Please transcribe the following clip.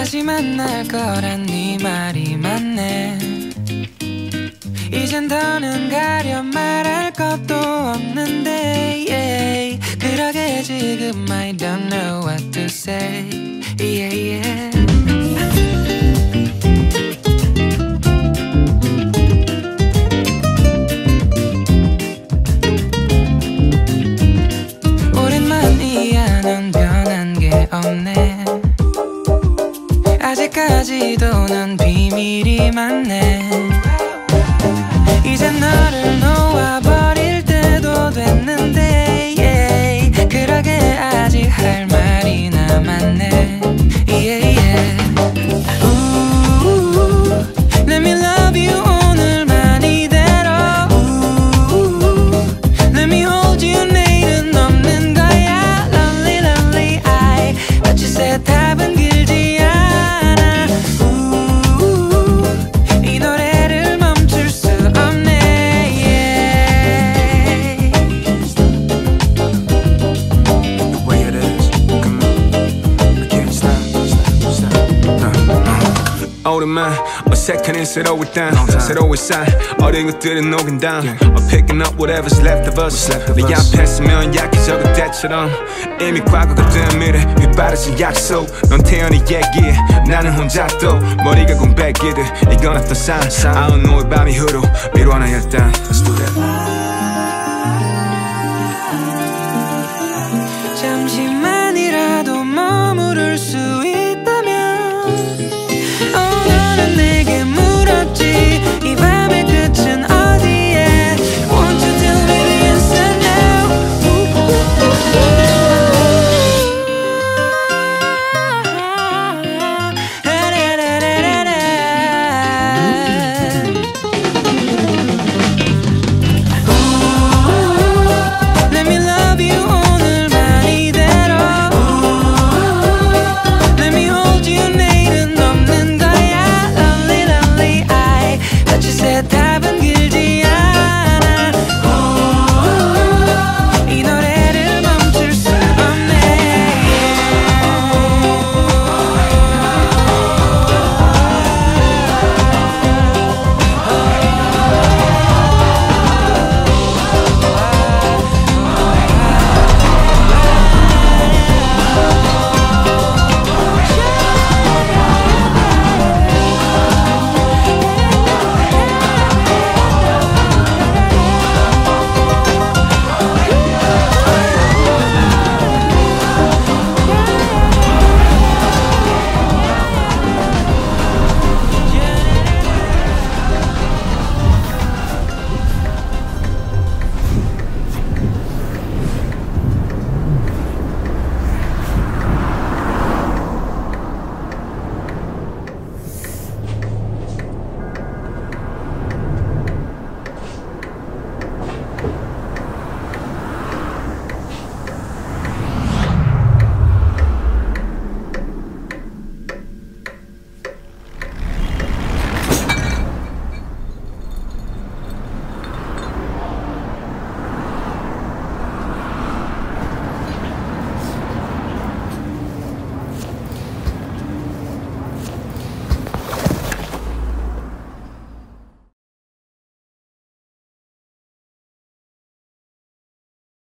다시 만날 거란 네 말이 맞네. 이젠 더는 가려 말할 것도 없는데 yeah. 그러게 지금 I don't know what to say yeah, yeah. 오랜만이야 넌 변한 게 없네. 아직까지도 넌 비밀이 많네. 이제 너를 놓아버릴 때도 됐는데 yeah. 그러게 아직 할 말이 남았네 yeah, yeah. Ooh, let me love you 오늘만 이대로 Ooh, let me hold you 내일은 없는 거야 Lonely lonely I But you said 답은 길지 않아 Ooh, 이 노래를 멈출 수 없네 yeah. The way it is, come on I can't stop. 오랜만 어색한 새로울 땀 새로운 살 어린 것들은 녹은 담 I'm picking up whatever's left of us 내 앞에 서면 약해져 그때처럼 이미 과거가 된 미래 휘바르진 약속 넌 태연히 얘기해 나는 혼자 또 머리가 공백이듯 이건 어떤 sign I don't know 이 밤이 흐르 미뤄 하나 일단 Let's do that